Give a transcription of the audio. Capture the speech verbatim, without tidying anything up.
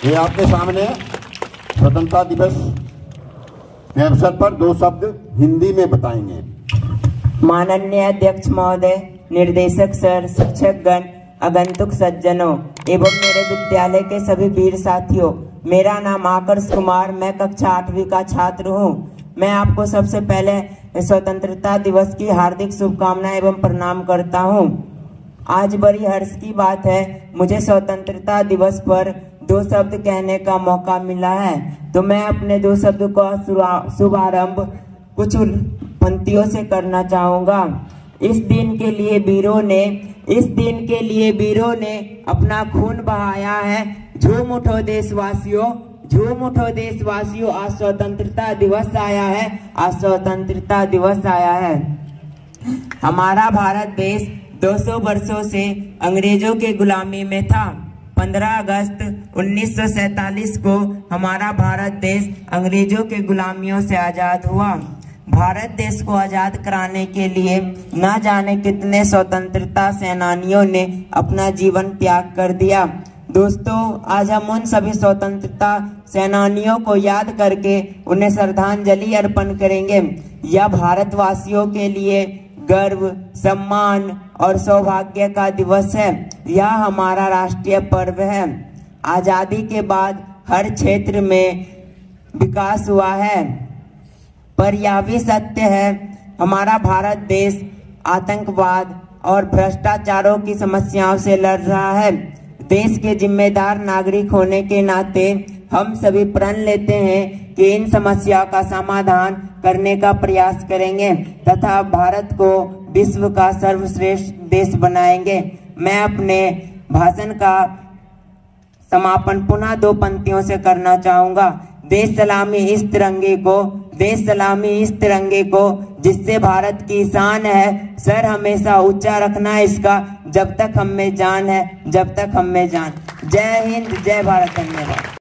ये आपके सामने स्वतंत्रता दिवस के अवसर पर दो शब्द हिंदी में बताएंगे। माननीय अध्यक्ष महोदय, निर्देशक सर, शिक्षकगण, आगंतुक सज्जनों एवं मेरे विद्यालय के सभी वीर साथियों, मेरा नाम आकर्ष कुमार, मैं कक्षा आठवीं का छात्र हूँ। मैं आपको सबसे पहले स्वतंत्रता दिवस की हार्दिक शुभकामनाएं एवं प्रणाम करता हूँ। आज बड़ी हर्ष की बात है, मुझे स्वतंत्रता दिवस पर दो शब्द कहने का मौका मिला है, तो मैं अपने दो शब्द का शुभारंभ कुछ पंक्तियों से करना चाहूँगा। इस दिन के लिए वीरों ने इस दिन के लिए वीरों ने अपना खून बहाया है। झूम उठो देशवासियों, झूम उठो देशवासियों, आज स्वतंत्रता दिवस आया है, आज स्वतंत्रता दिवस आया है। हमारा भारत देश दो सौ वर्षों से अंग्रेजों के गुलामी में था। पंद्रह अगस्त उन्नीस सौ सैतालीस को हमारा भारत देश अंग्रेजों के गुलामियों से आजाद हुआ। भारत देश को आजाद कराने के लिए न जाने कितने स्वतंत्रता सेनानियों ने अपना जीवन त्याग कर दिया। दोस्तों, आज हम उन सभी स्वतंत्रता सेनानियों को याद करके उन्हें श्रद्धांजलि अर्पण करेंगे। यह भारतवासियों के लिए गर्व, सम्मान और सौभाग्य का दिवस है। यह हमारा राष्ट्रीय पर्व है। आजादी के बाद हर क्षेत्र में विकास हुआ है, पर यह भी सत्य है, हमारा भारत देश आतंकवाद और भ्रष्टाचारों की समस्याओं से लड़ रहा है। देश के जिम्मेदार नागरिक होने के नाते हम सभी प्रण लेते हैं कि इन समस्याओं का समाधान करने का प्रयास करेंगे तथा भारत को विश्व का सर्वश्रेष्ठ देश बनाएंगे। मैं अपने भाषण का समापन पुनः दो पंक्तियों से करना चाहूँगा। देश सलामी इस तिरंगे को, देश सलामी इस तिरंगे को जिससे भारत की शान है, सर हमेशा ऊंचा रखना इसका, जब तक हम में जान है, जब तक हम में जान। जय हिंद, जय भारत, धन्यवाद।